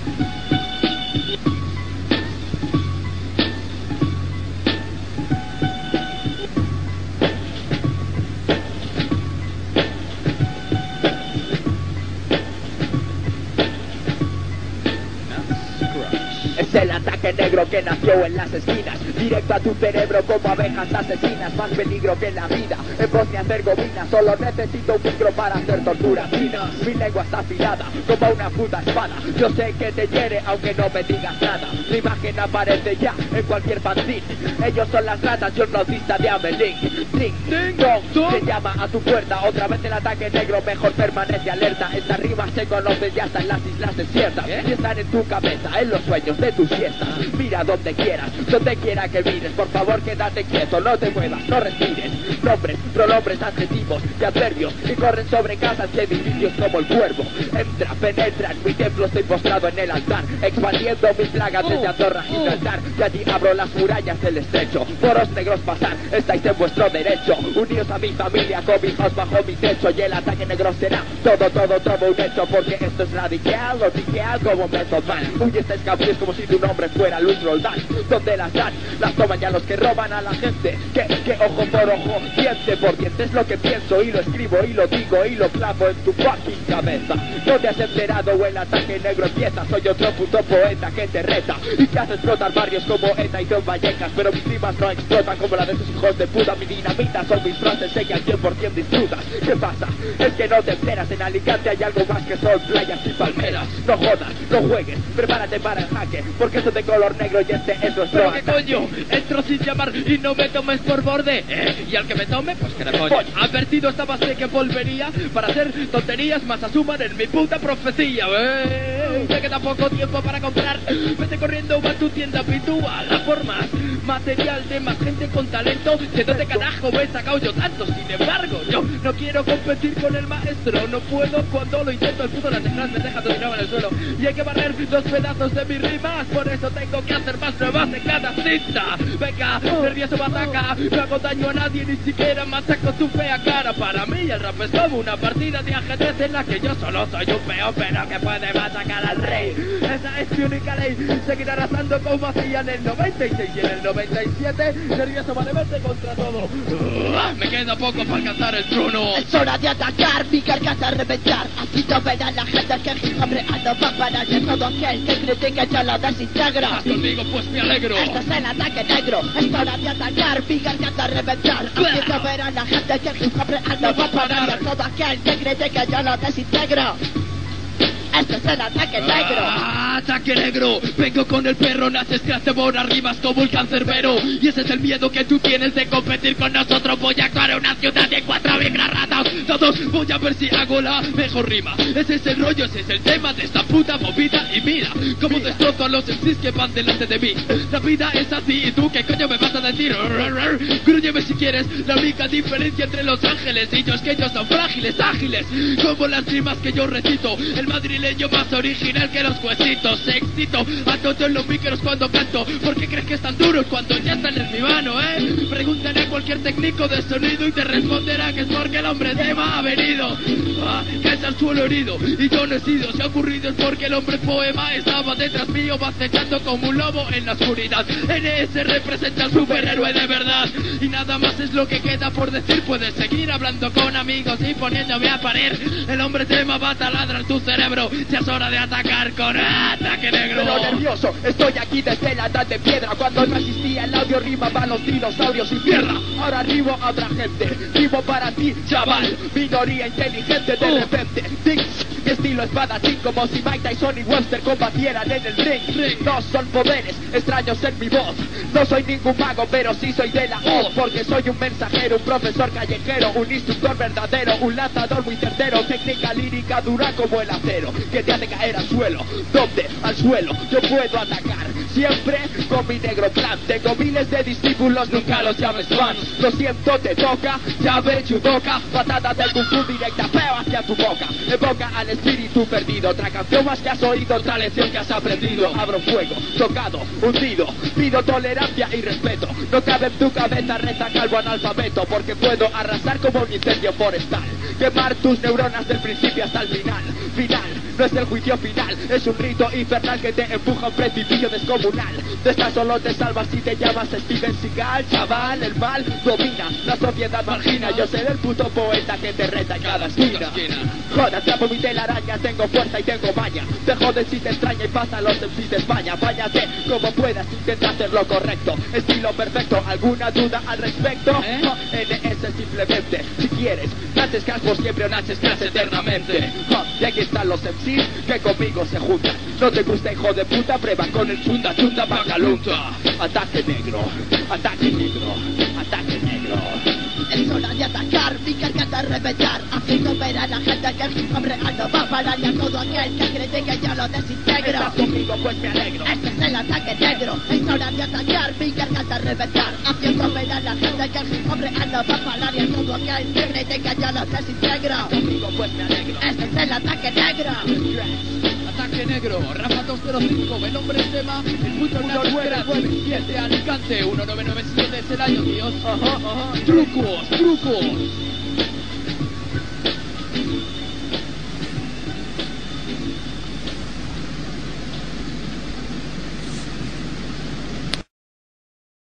Es el ataque negro que nació en las esquinas, directo a tu cerebro como abejas asesinas. Más peligro que en la vida, en Bosnia Herzegovina solo necesito un micro para hacer torturas finas. Mi lengua está afilada como una puta espada. Yo sé que te hiere aunque no me digas nada. Mi imagen aparece ya en cualquier fanzine. Ellos son las ratas, yo el flautista de Amelín. Ding, ding, dong, se llama a tu puerta. Otra vez el ataque negro, mejor permanece alerta. Estas rimas se conocen ya hasta en las islas desiertas y están en tu cabeza, en los sueños de tu siesta. Mira donde quieras, donde quiera que mires. Por favor quédate quieto, no te muevas, no respires. Nombres, pronombres, adjetivos y adverbios que corren sobre casas y edificios como el cuervo. Entra, penetra en mi templo, estoy postrado en el altar, expandiendo mis plagas desde Andorra y Gibraltar. Y allí abro las murallas del estrecho. Poros negros pasar, estáis en vuestro derecho. Uníos a mi familia, cobijaos bajo mi techo. Y el ataque negro será todo un hecho. Porque esto es radical, radical como Method Man. Huye estáis cambios como si tu nombre fuera Luis Roldán. Donde las dan, las toman ya los que roban a la gente. Que ojo por ojo, diente por diente es lo que pienso y lo escribo y lo digo y lo clavo en tu fucking cabeza. No te has enterado o el ataque negro empieza. Soy otro puto poeta que te reta y que hace explotar barrios como ETA y Don Vallecas. Pero mis rimas no explotan como la de tus hijos de puta. Mi dinamita son mis frases que al 100% disfrutas. ¿Qué pasa? Es que no te enteras. En Alicante hay algo más que son playas y palmeras. No jodas, no juegues, prepárate para el jaque, porque esto de color negro y este es nuestro ¿Pero qué coño? Entro sin llamar y no me tomes por borde, y al que me tome, pues que le coño. Advertido estabas de que volvería para hacer tonterías, más asuman en mi puta profecía. Te queda poco tiempo para comprar, vete corriendo a tu tienda habitual. La forma material de más gente con talento, que no te carajo me he sacado yo tanto. Sin embargo, yo no quiero competir con el maestro, no puedo cuando lo intento. El puto las teclas me deja todo tirado en el suelo y hay que barrer los pedazos de mis rimas. Por eso tengo que hacer más nuevas en cada cinta. Venga, nervioso bataca, no hago daño a nadie, ni siquiera machaco tu fea cara. Para mí el rap es como una partida de ajedrez en la que yo solo soy un peón, pero que puede machacar al rey. Esa es mi única ley, seguir arrasando como hacían en el 96 y en el 97. Nervioso vale verte contra todo. Me queda poco para alcanzar el trono. Es hora de atacar, mi carcasa a reventar. Así no verá la gente que el hip hop real no va a parar. Y todo aquel que critique ya lo desintegra. ¿Estás conmigo? Pues me alegro. Esto es el ataque negro, es hora de atacar, mi garganta a reventar. Así no verá la gente que el hip hop real no va a parar. Y todo aquel que critique ya lo desintegra. Esto es el ataque negro. Ataque negro. Vengo con el perro, naces que hace buenas rimas como el cancerbero. Y ese es el miedo que tú tienes de competir con nosotros. Voy a actuar en una ciudad de 4.000 ratas. Todos voy a ver si hago la mejor rima. Ese es el rollo, ese es el tema de esta puta movida. Y mira cómo destrozo a los MCs que van delante de mí. La vida es así y tú qué coño me vas a decir. Grúñeme si quieres. La única diferencia entre los ángeles y yo es que ellos son frágiles, ágiles como las rimas que yo recito. El madrileño más original que los huesitos. Éxito a todos los micros cuando canto. ¿Por qué crees que están duros cuando ya están en mi mano, Pregúntale a cualquier técnico de sonido y te responderá que es porque el hombre tema ha venido. Caes al suelo herido y yo no he sido. Si ha ocurrido es porque el hombre poema estaba detrás mío, acechando como un lobo en la oscuridad. NS representa al superhéroe de verdad. Y nada más es lo que queda por decir. Puedes seguir hablando con amigos y poniéndome a parir. El hombre tema va a taladrar tu cerebro. Ya es hora de atacar con ataque negro. Pero nervioso, estoy aquí desde la edad de piedra. Cuando no existía el audio rimaban los dinosaurios y tierra. Ahora rimo a otra gente, rimo para ti, chaval. Minoría inteligente de repente. Mi estilo espadachín, como si Mike Tyson y Webster combatieran en el ring. No son poderes extraños en mi voz. No soy ningún mago, pero sí soy de la voz. Porque soy un mensajero, un profesor callejero, un instructor verdadero, un lanzador muy certero. Técnica lírica dura como el acero, que te hace caer al suelo. ¿Dónde? Al suelo. Yo puedo atacar siempre con mi negro plan. Tengo miles de discípulos, nunca los llames fans. Lo siento, te toca, llave tu boca, patada del kung fu directa, feo hacia tu boca. Evoca al espíritu perdido, otra canción más que has oído, otra lección que has aprendido. Abro fuego, tocado, hundido, pido tolerancia y respeto. No cabe en tu cabeza, reza calvo analfabeto, porque puedo arrasar como un incendio forestal, quemar tus neuronas del principio hasta el final. Final, no es el juicio final, es un rito infernal que te empuja a un precipicio descomunal. De esta solo te salvas si te llamas Steven Seagal, chaval. El mal domina, la sociedad margina. Yo seré el puto poeta que te reta en cada esquina. Joder, atrapo mi telaraña, tengo fuerza y tengo maña. Te jodes si te extraña y pasa los MCs de España. Váyate como puedas, intenta hacer lo correcto. Estilo perfecto, ¿alguna duda al respecto? NS simplemente, si quieres, naces crash por siempre o naces crash eternamente. Y aquí están los MCs que conmigo se juntan. No te gusta, hijo de puta, prueba con el chunda chunda bagalunta. Ataque negro, ataque negro, ataque negro. Es hora de atacar, mi carga de reventar, haciendo ver a la gente que el hip hop real no va a parar, y a todo aquel que cree que yo lo desintegro. ¿Estás conmigo? Pues me alegro. Este es el ataque negro, es hora de atacar, mi carga de reventar, haciendo ver a la gente que el hip hop real no va a parar, y a todo aquel que cree que yo lo desintegro. ¿Estás conmigo? Pues me alegro. Este es el ataque negro. Ataque negro, Rafa 205, el nombre es tema, el puto 997 Alicante, 1997 es el año, tíos. Trucos, trucos.